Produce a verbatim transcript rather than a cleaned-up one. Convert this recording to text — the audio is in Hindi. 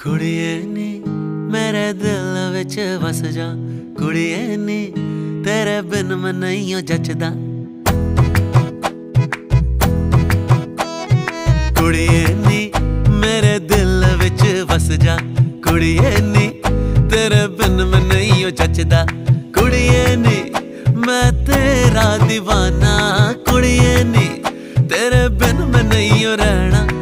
कुड़िए नी मेरे दिल विच वस जा, कुड़िए नी तेरे बिन मैं नहीं जचदा। कुड़िए नी मेरे दिल विच वस जा, कुड़िए नी तेरे बिन मैं नहीं जचदा। कुड़िए नी मैं तेरा दीवाना, कुड़िए नी तेरे बिन मैं नहीं रहना।